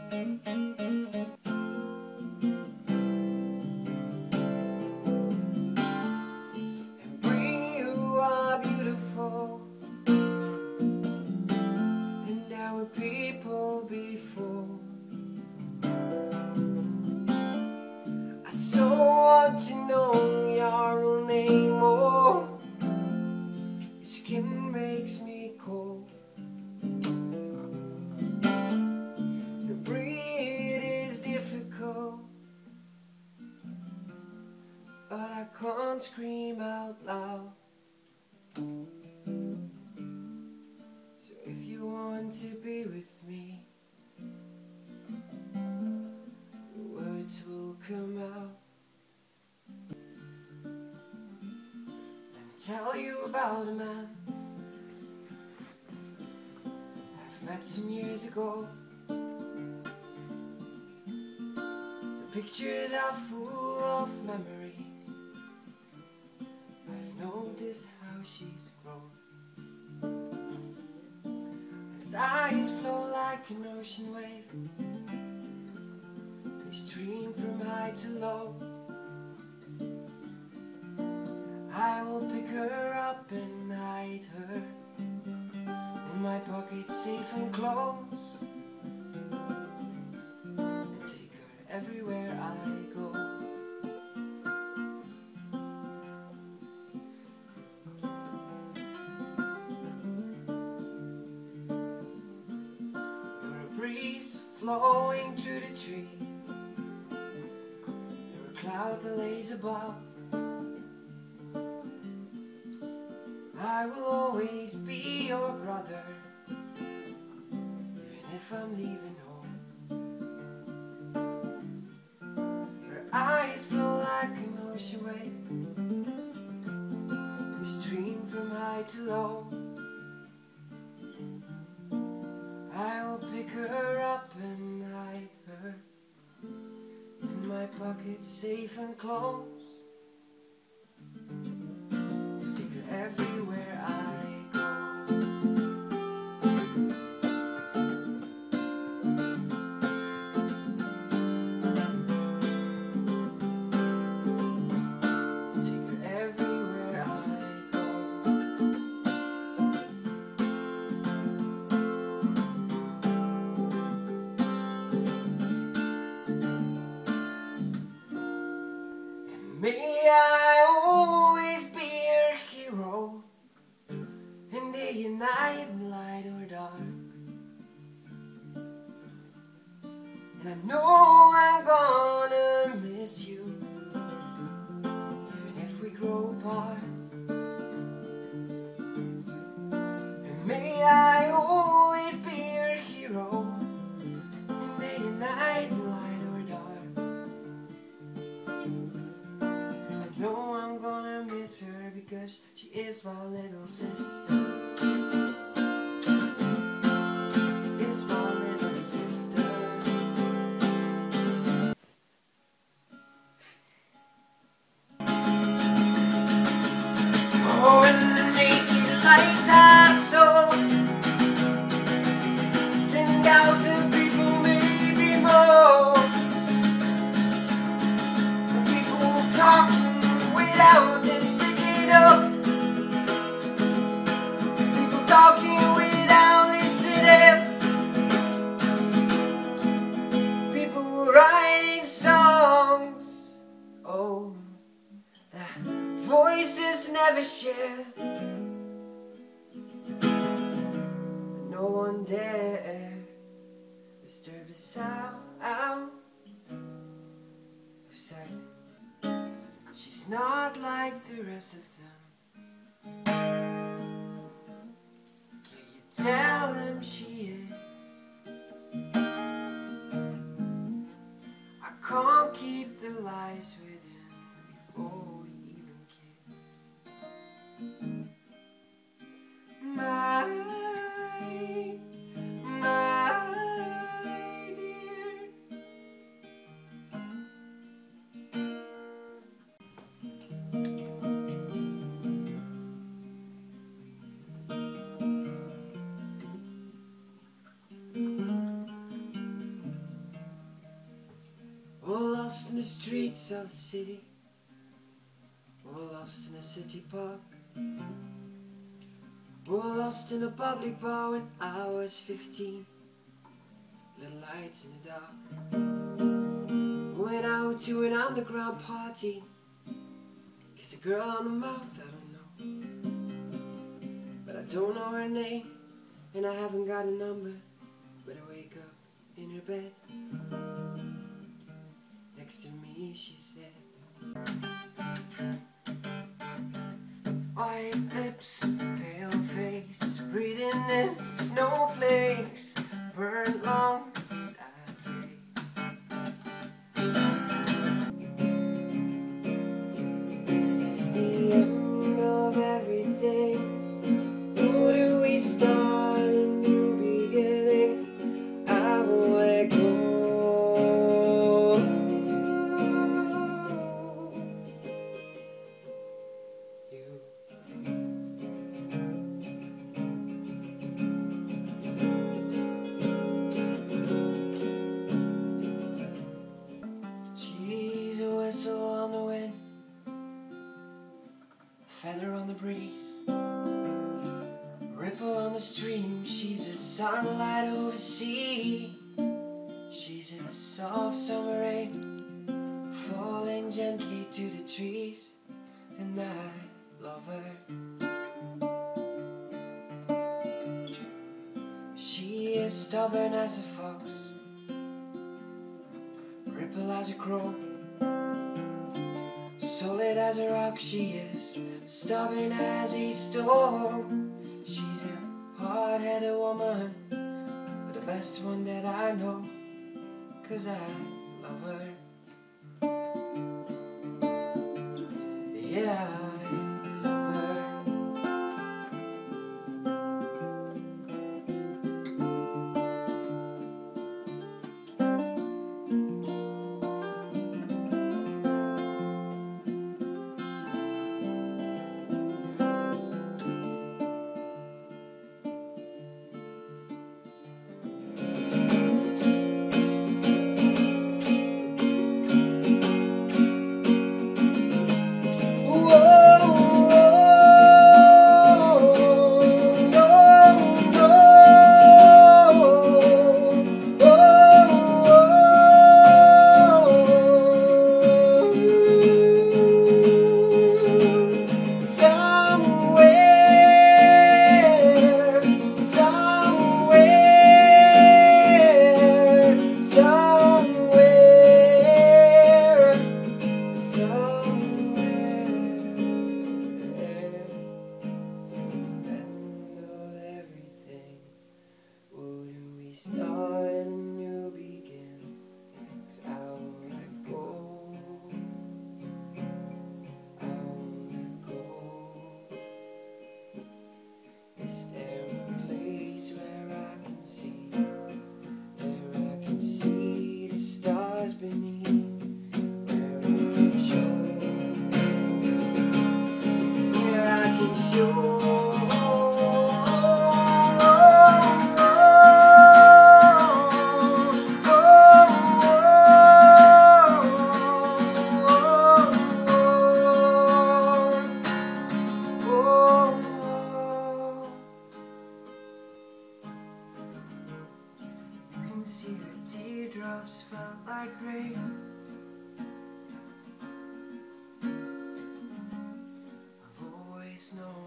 And Bree, you are beautiful, and there were people before. I so want to know your real name, oh, your skin makes me cold. To breathe is difficult, but I can't scream out loud. So if you want to be with me, the words will come out. Let me tell you about a man I've met some years ago. The pictures are full of memories. I've noticed how she's grown. Her eyes flow like an ocean wave. They stream from high to low. I will pick her up and hide her in my pocket, safe and close, and take her everywhere I go. You're a breeze flowing through the tree. You're a cloud that lays above. I will always be your brother, even if I'm leaving home. Your eyes flow like an ocean wave. They stream from high to low. I will pick her up and hide her in my pocket, safe and close. Take her everywhere I go. Take her everywhere I go. And may I always be your hero, and day and night, light or dark. And I know I'm gonna miss you, even if we grow apart. And may I always be your hero, and day and night, light or dark. And I know I'm gonna miss her, because she is my little sister. Is my little sister. Oh, and the naked lights are so 10,000 people, maybe more. People talking without speaking up. People talking without listening. People writing songs. Oh, that voices never share. But no one dare disturb the sound of silence. She's not like the rest of them. Can you tell them she is? I can't keep the lies within before we even kiss. My dear. lost in the streets of the city. We're lost in a city park. We're lost in a public bar when I was 15. Little lights in the dark. Went out to an underground party. Kiss a girl on the mouth I don't know, but I don't know her name, and I haven't got a number. But I wake up in her bed. Next to me she said, white lips, pale face, breathing in snowflakes, burnt lungs I take. Is this the end of everything? Or do we start a new beginning? I won't let go. She's a whistle on the wind, feather on the breeze, ripple on the stream. She's a sunlight over sea. She's a soft summer rain, falling gently to the trees, and I love her. She is stubborn as a fox, ripple as a crow, solid as a rock. She is stubborn as a storm. She's a hard-headed woman, but the best one that I know, 'cause I love her. Yeah, I love her. Start a new beginning, 'cause I won't let go. I won't let go. Is there a place where I can see, the stars beneath, where I can show, see her teardrops felt like rain. I've always known